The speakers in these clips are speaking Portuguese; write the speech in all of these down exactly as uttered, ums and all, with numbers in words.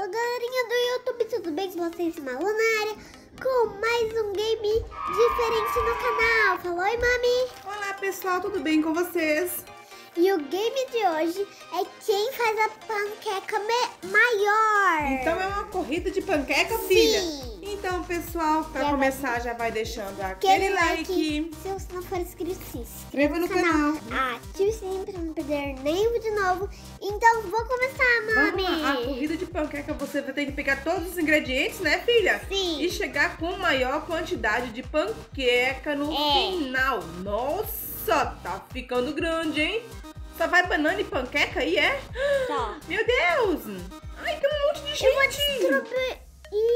Fala galerinha do YouTube, tudo bem com vocês? Malu na área com mais um game diferente no canal. Fala oi, mami! Olá pessoal, tudo bem com vocês? E o game de hoje é quem faz a panqueca maior. Então é uma corrida de panqueca, Sim. filha? Então pessoal, para Já começar vai... já vai deixando aquele like. like. Se você não for inscrito, se inscreva no canal. canal. Ative o sininho para não perder nenhum vídeo novo. Então vou começar, mami. Vamos lá, a corrida de panqueca você vai ter que pegar todos os ingredientes, né, filha? Sim. E chegar com maior quantidade de panqueca no É. final. Nossa, tá ficando grande, hein? Só vai banana e panqueca aí, é? Só. Meu Deus! Ai, tem um monte de gente! Eu vou distribuir.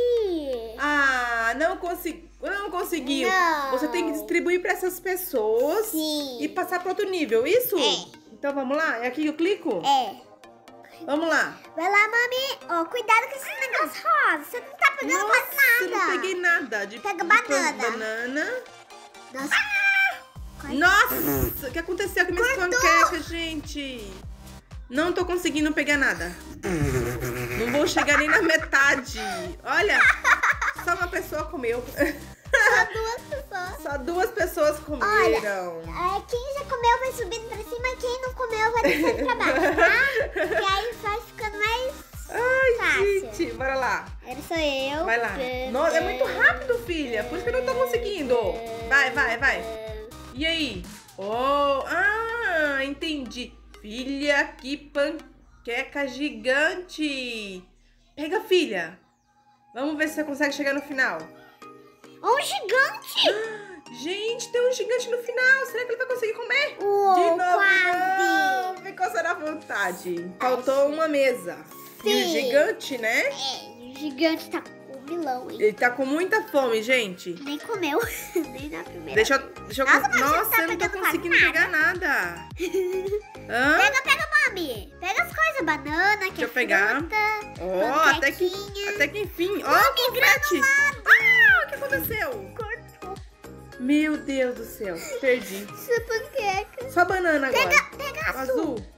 Ah, não, consegui, não conseguiu. Não. Você tem que distribuir para essas pessoas. Sim. E passar para outro nível, isso? É. Então vamos lá? É aqui que eu clico? É. Vamos lá. Vai lá, mami. Ó, cuidado com esse negócio rosa. Você não tá pegando Nossa, quase nada. eu não peguei nada. De, Pega de banana. banana. Nossa. Quase. Nossa, o que aconteceu com minhas panquecas, gente? Não tô conseguindo pegar nada. Não vou chegar nem na metade. Olha, só uma pessoa comeu. Só duas pessoas. Só duas pessoas comeram. Olha, é, quem já comeu vai subindo pra cima e quem não comeu vai descendo pra baixo, tá? E aí vai ficando mais Ai, fácil. gente, bora lá. Agora sou eu. Vai lá. Nossa, é muito rápido, filha. Por isso que eu não tô conseguindo. Vai, vai, vai. E aí? Oh, ah, entendi. Filha, que panqueca gigante. Pega, filha. Vamos ver se você consegue chegar no final. Um gigante! Gente, tem um gigante no final. Será que ele vai conseguir comer? Uou, De novo, quase. não. Ficou só na vontade. Faltou uma mesa. E o Sim. gigante, né? É, o gigante tá com um milão, hein? Ele tá com muita fome, gente. Nem comeu, nem na primeira. Deixa eu... Deixa eu Nossa, mas você não Nossa, tá eu não tô pegando conseguindo quase pegar nada. Hã? Pega, pega, mami. Pega as coisas, banana, que Deixa é eu pegar. fruta, Ó, até que, panquequinha. até que enfim. Ó, Mami, confete. Ah, o que aconteceu? Cortou Meu Deus do céu, perdi. essa panqueca. Só banana agora. Pega, pega O azul. azul.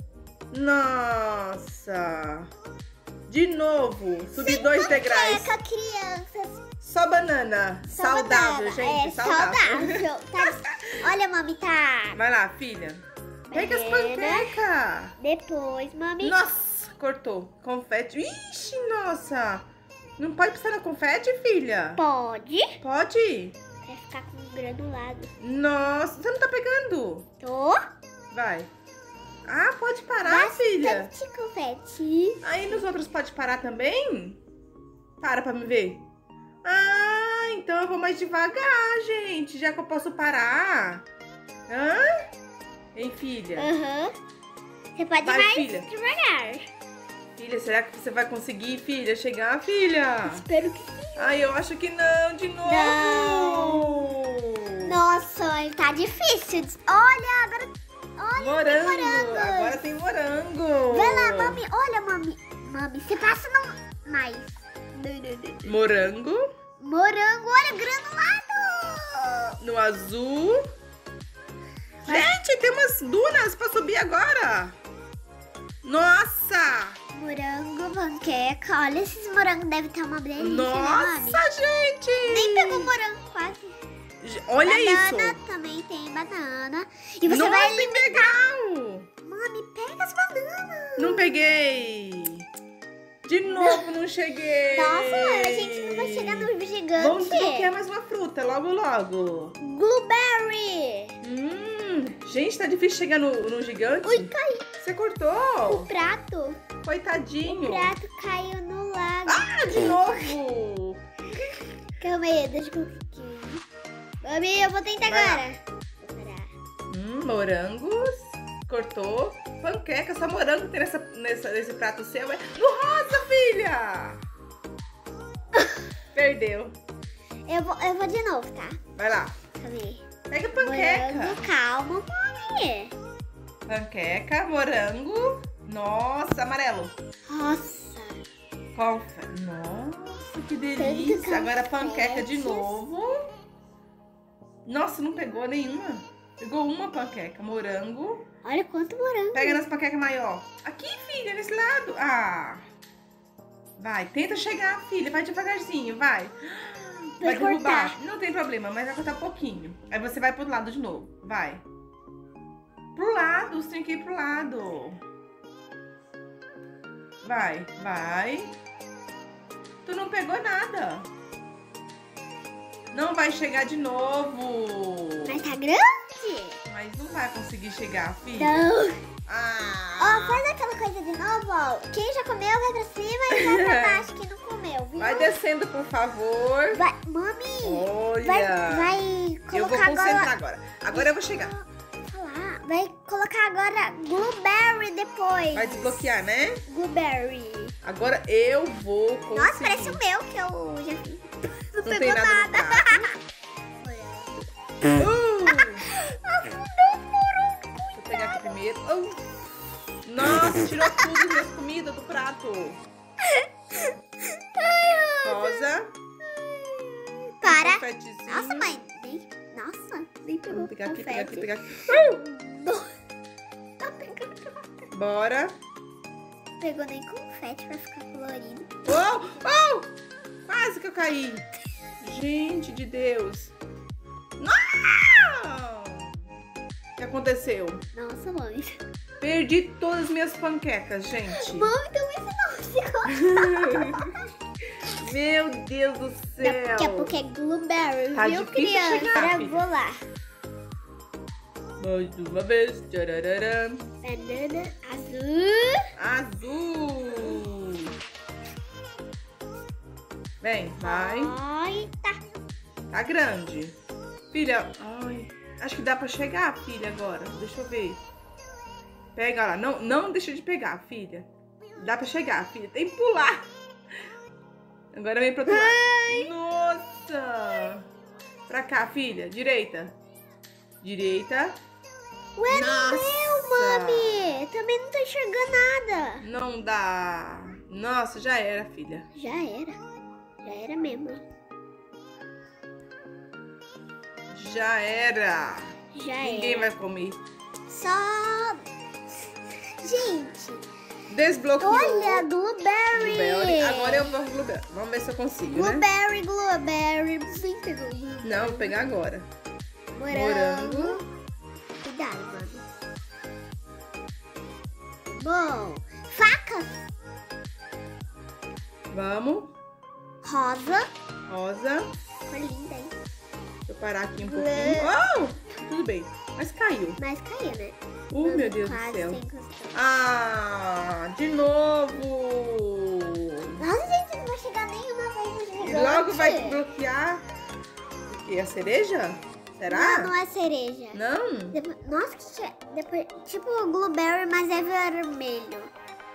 Nossa. De novo, subi Sem dois degraus. panqueca, crianças. Só banana. Só saudável, banana. gente, É, saudável. saudável. Tá- Olha, mami, tá. Vai lá, filha. Pega as Banana. panquecas. Depois, mami. Nossa, cortou. Confete. Ixi, nossa. Não pode precisar no confete, filha? Pode. Pode? Vai ficar com granulado. Nossa, você não tá pegando. Tô. Vai. Ah, pode parar, filha. Bastante confete. Aí nos outros pode parar também? Para pra me ver. Ah, então eu vou mais devagar, gente. Já que eu posso parar. Hã? Hein, filha? Aham. Você pode Vai, mais filha. devagar. Filha, será que você vai conseguir, filha, chegar, filha? Espero que sim. Ai, eu acho que não, de novo. Não. Nossa, ele tá difícil. Olha, agora... Olha, Morango. tem morango. Agora tem morango. Vai lá, mami. Olha, mami. Mami, você passa não mais. Morango. Morango, olha, granulado. No azul. Gente, tem umas dunas pra subir agora. Nossa. Morango, panqueca. Olha, esses morangos devem ter uma delícia, né, mami? Nossa, gente. Nem pegou morango quase. Olha Banana isso. também tem banana. E você Nossa, vai que alimentar. legal. Mami, pega as bananas. Não peguei. De novo, não cheguei. Nossa, a gente não vai chegar no gigante. Vamos desbloquear mais uma fruta, logo, logo. Blueberry. Hum, gente, tá difícil chegar no, no gigante. Ui, caiu. Você O cortou? prato. Coitadinho. O prato caiu no lago. Ah, de novo. Calma aí, deixa eu um pouquinho. Mami, eu vou tentar Vai lá. agora. Vou parar. Hum, morangos. Cortou. Panqueca, só morango tem nessa, nessa, nesse prato seu. É no rosa, filha. Perdeu. Eu vou, eu vou de novo, tá? Vai lá. Calma aí. Pega a panqueca. Morango, calma, mami. Panqueca, morango. Nossa, amarelo. Nossa. Confe... Nossa, que delícia. Agora panqueca de novo. Nossa, não pegou nenhuma. Pegou uma panqueca, morango. Olha quanto morango. Pega nas panquecas maior. Aqui, filha, nesse lado. Ah. Vai, tenta chegar, filha. Vai devagarzinho, vai. Vai Vai derrubar. cortar. Não tem problema, mas vai cortar pouquinho. Aí você vai pro outro lado de novo. Vai. Pro lado, você tem que ir pro lado. Vai, vai. Tu não pegou nada. Não vai chegar de novo. Mas tá grande. Mas não vai conseguir chegar, filha. Não. Ah. Ó, faz aquela coisa de novo, ó. Quem já comeu vai pra cima e vai pra baixo quem não comeu, viu? Vai descendo, por favor. Vai, mami. Olha. Vai, vai colocar Eu vou concentrar agora. agora. Agora eu vou chegar. Falar. Vai colocar agora blueberry depois. Vai desbloquear, né? Blueberry. Agora eu vou conseguir. Nossa, parece o meu que eu já fiz. Não, Não pegou tem nada, nada. no prato. Uh! Deixa eu pegar aqui primeiro. Uh! Nossa, tirou tudo as minhas comidas do prato. Rosa. Para. Confetezinho. Nossa, mãe. Nem, nossa, nem pegou Vamos pegar aqui, pegar aqui, confete. pegar aqui. Uh! Tá pegando. Bora. Pegou nem confete pra ficar colorido. Oh! Oh! Quase que eu caí. Gente de Deus. Não! O que aconteceu? Nossa, mãe. Perdi todas as minhas panquecas, gente. Mãe, então isso não ficou. Meu Deus do céu. Daqui a pouco é blueberry, Tá viu, difícil criança? chegar, Agora filha. eu vou lá. Mais uma vez. Tcharararã. Banana azul. Azul. Vem, vai. Ai, tá. Tá grande. Filha, ai, acho que dá pra chegar, filha, agora. Deixa eu ver. Pega lá. Não, não deixa de pegar, filha. Dá pra chegar, filha. Tem que pular. Agora vem pro outro lado. Nossa. Pra cá, filha. Direita. Direita. Ué, Nossa. não deu, mami. Também não tô enxergando nada. Não dá. Nossa, já era, filha. Já era. Já era mesmo. Já era. Já Ninguém era. vai comer. Só... Gente, Desbloqueou. olha, blueberry. Blueberry. Agora eu vou blueberry. Vamos ver se eu consigo, né? Blueberry, blueberry. Vem pegar o blueberry. Não, vou pegar agora. Morango. Morango. Cuidado, mano. Bom, facas. Vamos. Rosa. Rosa. Cor linda, hein? Deixa eu parar aqui um Bleu. pouquinho. Oh! Tudo bem. Mas caiu. Mas caiu, né? Oh, meu Deus do Quase céu. sem encostar. Ah, de novo. Nossa, gente, não vai chegar nenhuma vez no gigante. E logo vai bloquear. O quê? A cereja? Será? Não, não é cereja. Não? Depois- nossa, que che- depois, tipo o blueberry, mas é vermelho.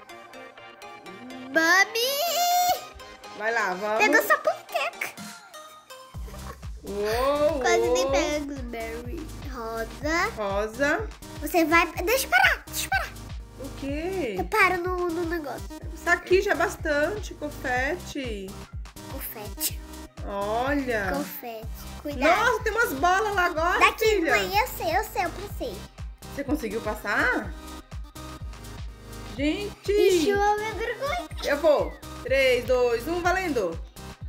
Mami! Vai lá, vamos. Pegou sua panqueca. Uou, Quase nem uou. pega blueberry. Rosa. Rosa. Você vai... Deixa eu parar, deixa eu parar. O quê? Eu paro no, no negócio. Tá aqui já bastante confete. Confete. Olha. Confete. Cuidado. Nossa, tem umas bolas lá agora, Daqui, filha. mãe, eu sei, eu sei, eu passei. Você conseguiu passar? Gente. Ixi, eu me vergonha. Eu vou. três, dois, um, valendo.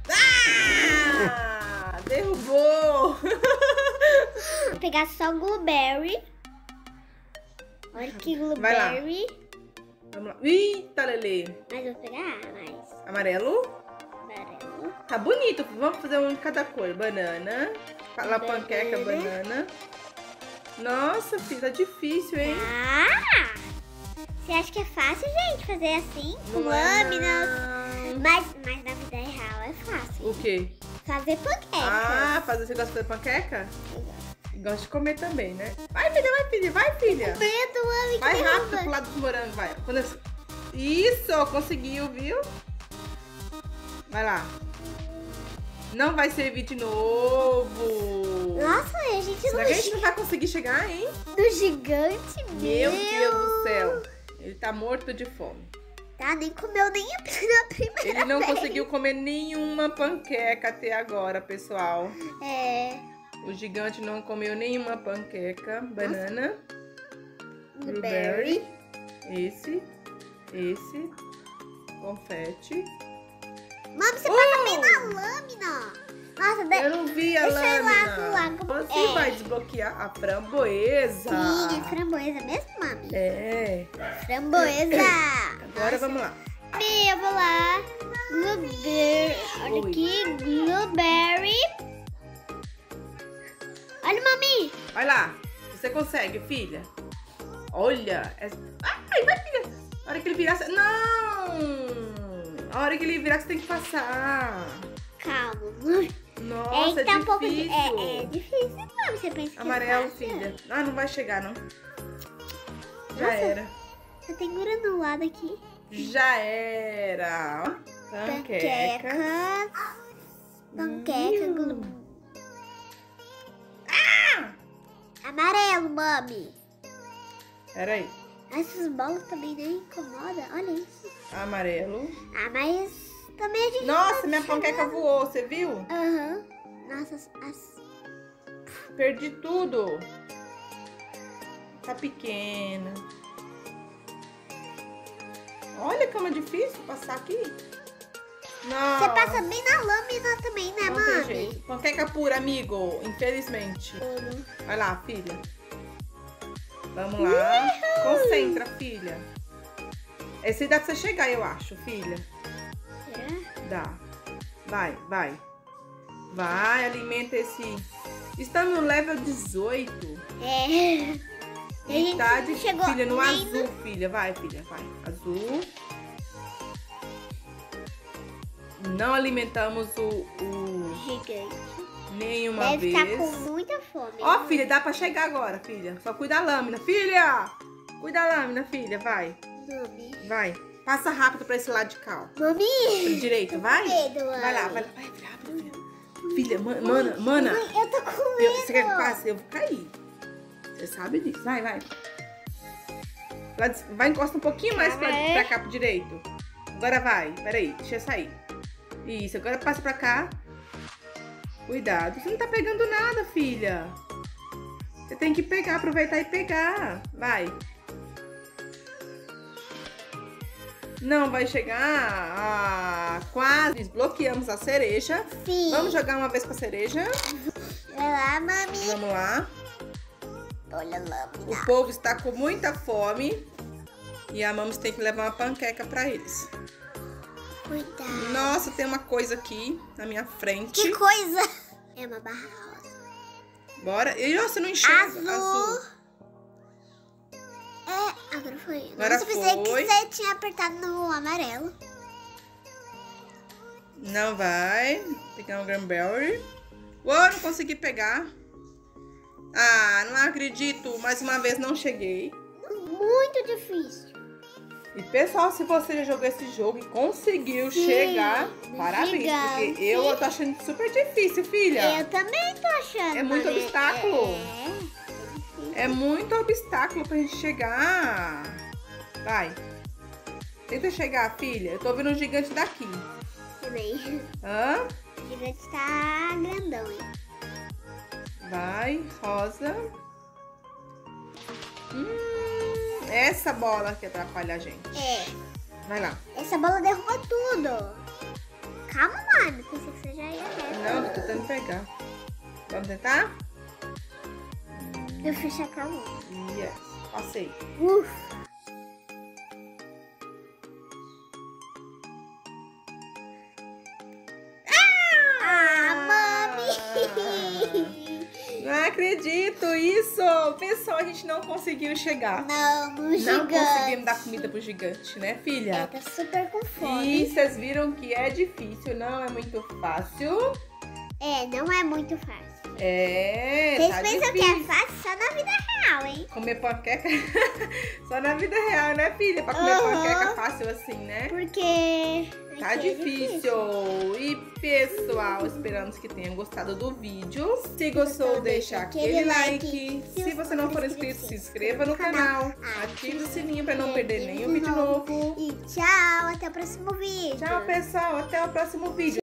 Ah! Derrubou. Vou pegar só blueberry. Olha que Vai lá. blueberry. Vamos lá. Eita, Lelê. Mas eu vou pegar mais Amarelo. amarelo. Tá bonito. Vamos fazer um de cada cor. Banana. Fala panqueca, Banana. banana. Nossa, filha, tá difícil, hein? Ah! Você acha que é fácil, gente, fazer assim? Com Não é, lâminas? não. Mas, mas na vida real é fácil. O quê? Fazer panqueca. Ah, fazer você gosta de fazer panqueca? Gosta de comer também, né? Vai, filha, vai, filha, vai, filha. Medo, mami, que Vai derruba. rápido pro lado dos morangos, vai. Quando eu... Isso, conseguiu, viu? Vai lá. Não vai servir de novo. Nossa, a gente Será não que a gente não vai conseguir chegar, hein? do gigante, Meu meu. Deus do céu. Ele tá morto de fome. Tá, nem comeu nem a na primeira Ele não vez. conseguiu comer nenhuma panqueca até agora, pessoal. É, O gigante não comeu nenhuma panqueca. Banana. blueberry. Esse. Esse. Confete. Mami, você Uh! passa bem na lâmina. Nossa, de... Eu não vi a deixa eu ir lá lâmina. pro lago. Você É. vai desbloquear a framboesa. Sim, é framboesa mesmo, mami? É. Framboesa. Agora vamos lá. Eu vou lá. Blueberry. Olha Oi. aqui. Blueberry. Olha, mami. Vai lá. Você consegue, filha. Olha. É... Ai, vai, filha. A hora que ele virar... você- Não. A hora que ele virar, você tem que passar. Calma, mãe. Nossa, é, é, tá um difícil. pouco de... é, é difícil, mami. Você pensa que Amarelo, é fácil? filha. Ah, não vai chegar, não. Já Nossa. era. Você tem granulado aqui. Já era. Ó. Panqueca. Panqueca. Panqueca. Hum. glu- Ah! Amarelo, mami. Pera aí. Essas bolas também nem incomodam. Olha isso. Amarelo. Ah, mas também a gente... Nossa, tá minha chegando. panqueca voou, você viu? Aham. Nossa, as... as- Perdi tudo. Tá pequena. Olha como é difícil passar aqui. Não. Você passa bem na lâmina também, né, Não tem mami? jeito. Panqueca pura, amigo. Infelizmente. Uhum. Vai lá, filha. Vamos lá. Concentra, filha. Esse dá pra você chegar, eu acho, filha. Será? Dá. Vai, vai. Vai, alimenta esse... Estamos no level dezoito. É. E a gente Metade, não chegou filha, no nem azul, filha. Vai, filha, vai. Azul. Não alimentamos o... o... Gigante. nenhuma Deve vez. estar com muita fome. Ó, né? filha, dá pra chegar agora, filha. Só cuida da lâmina. Filha! Cuida da lâmina, filha. Vai, Mami. vai. Passa rápido pra esse lado de cá, ó. Mami. Pro direito, vai. medo, Vai lá, mãe. vai lá. Vai, filha, rápido, filha. Filha, ma- mana, mana. Mãe, eu tô com medo. Eu, você quer que passe? Eu vou cair. Você sabe disso. Vai, vai. Lá de- Vai, encosta um pouquinho mais pra, Vai. pra cá, pro direito. Agora vai. Peraí, deixa eu sair. Isso, agora passa pra cá. Cuidado. Você não tá pegando nada, filha. Você tem que pegar, aproveitar e pegar. Vai. Não vai chegar. Ah, quase. Desbloqueamos a cereja. Sim. Vamos jogar uma vez com a cereja. Vai lá, mami. Vamos lá. Olha a lâmina. O povo está com muita fome. E a Mamos tem que levar uma panqueca pra eles. Cuidado. Nossa, tem uma coisa aqui na minha frente. Que coisa. É uma barra rosa. Bora. E você não enxerga? Azul. É, agora foi. Agora Nossa, eu pensei foi. que você tinha apertado no amarelo. Não vai. Pegar um cranberry. Uou, não consegui pegar. Ah, não acredito. Mais uma vez não cheguei. Muito difícil. E pessoal, se você já jogou esse jogo e conseguiu Sim, chegar, parabéns. gigante. Porque eu tô achando super difícil, filha. Eu também tô achando. É muito mami. obstáculo. É, é difícil. É muito obstáculo pra gente chegar. Vai. Tenta chegar, filha. Eu tô vendo um gigante daqui. Também. Hã? O gigante tá grandão, hein? Vai, rosa. Hum, essa bola que atrapalha a gente. É. Vai lá. Essa bola derruba tudo. Calma, mano. Pensei que você já ia ver. Não, tô tentando pegar. Vamos tentar? Eu fechei a calma. Yes. Passei. Ufa. Ah, mami. Não acredito isso! Pessoal, a gente não conseguiu chegar. Não, no Não gigante. conseguimos dar comida pro gigante, né, É, filha? tá super com fome. E vocês viram que é difícil, não é muito fácil. É, não é muito fácil. É, Vocês tá pensam difícil. que é fácil só na vida real, hein? Comer panqueca só na vida real, né, filha? Pra comer Aham. panqueca fácil assim, né? Porque... Tá aqui é difícil. E pessoal, esperamos que tenham gostado do vídeo. Se gostou, deixa aquele like. Se você não for inscrito, se inscreva no canal. Ative o sininho pra não perder nenhum vídeo novo. E tchau, até o próximo vídeo. Tchau, pessoal. Até o próximo vídeo.